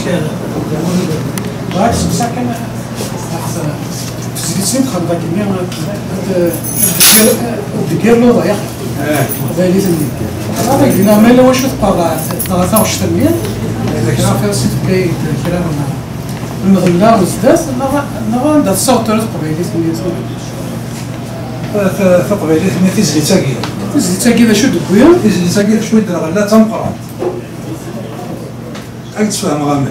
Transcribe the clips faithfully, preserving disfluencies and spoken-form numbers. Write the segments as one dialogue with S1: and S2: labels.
S1: بعد بصح كان تزيد خمسة كمية دير له ضيق هذا اللي تني هذا قلنا ما لا واش تطلع ثلاثة وعشرين مية كان فيها سيت بلاي كلام نغلا وزداس نغا عندها الصوت تاع قبيلي تني
S2: في قبيلي تني تزلي تاكي
S1: تزلي تاكي ذا شو دبويا
S2: تزلي تاكي شويه غلا تنقرا هاك تفهم غامل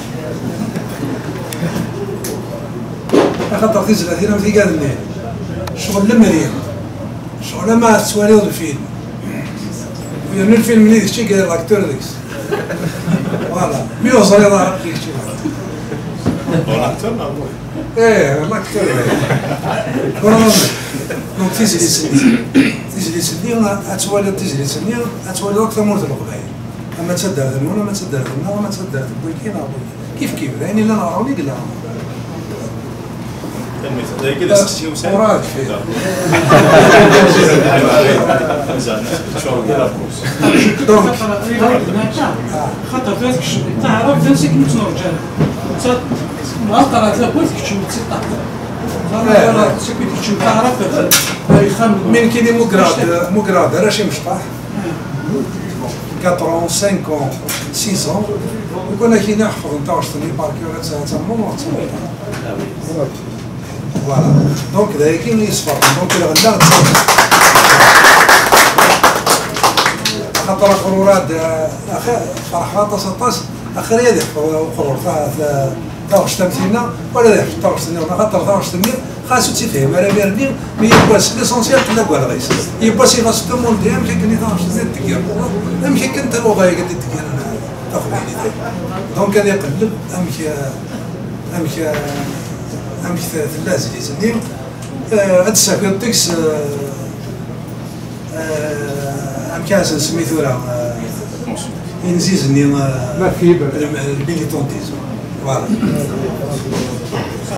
S2: خاطر تزلي هنا مثل قال لي شغل لمريم شغل ما تسوالي الفيلم ويرني الفيلم اللي داكشي قال لاكتور داكس فوالا ميو صغير راه داكشي
S3: لاكتور
S2: ايه لاكتور دونك تيزلي سني تيزلي سني وانا اتوالي تيزلي سني اتوالي اكثر مورد القبائل اما تصدر ذنونا ما تصدر ذنونا وما تصدر بويكينا كيف كيف يعني اللي نعرفوني قلنا
S3: كذا سقسيهم ساعه
S2: وراك فيه
S1: دونك خاطر ذاك تعرف ذاك كنت رجال ما قرات لا بغيت كنت تسطح لا كنت تعرف
S2: من كي دي موغراد موغراد راه شي مشطح خمسين ستين وكنا كي نحفظ نتاع واش تني باركي ولا تسمى فوالا دونك ذا كاين اللي يصفر دونك الغلا خاطر قرورات اخي فرحات ستاس اخر يدي قرور تاع واش تمثيلنا ولا داك تاع واش تني خاطر تاع واش تني خاصو تفهم راه بيرني مي يباس ليسونسيال كلا كوال غيس يباس يغاس تو مون ديام كي كني تاع واش تزيد تكير امشي كنت لغه قد تكير تاخذ دونك هذا يقلب امشي امشي امشي ثلاث اللي سنين هاد الساكن تكس امكاس سميتو راه ينزيزني
S4: ما في
S2: الميليتونتيزم فوالا